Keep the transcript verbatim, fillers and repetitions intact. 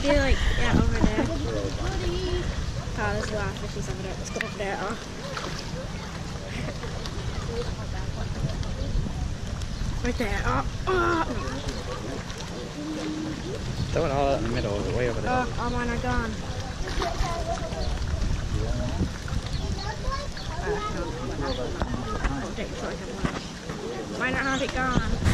Yeah, like, yeah, over there. Oh, there's a lot of fishies over there. Let's go over there. Oh. Right there. Oh, oh. That one all out in the middle, way over there. Oh, all mine are gone. Uh, no, oh, take a short one. Mine are already gone.